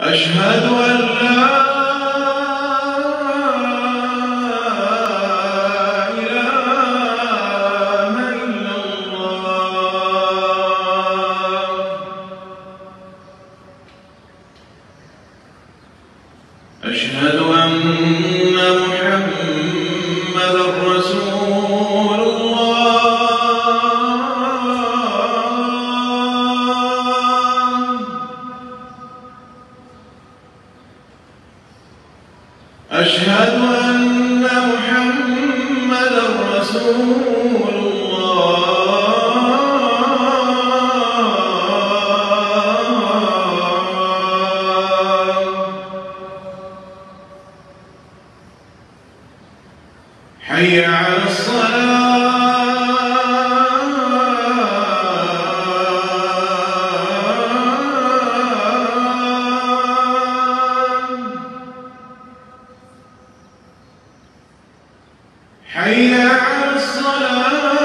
أشهد أن لا إله إلا الله. أشهد أن محمدًا رسول الله. أشهد أن محمدًا رسول الله. حي على الصلاة. حي على الصلاة.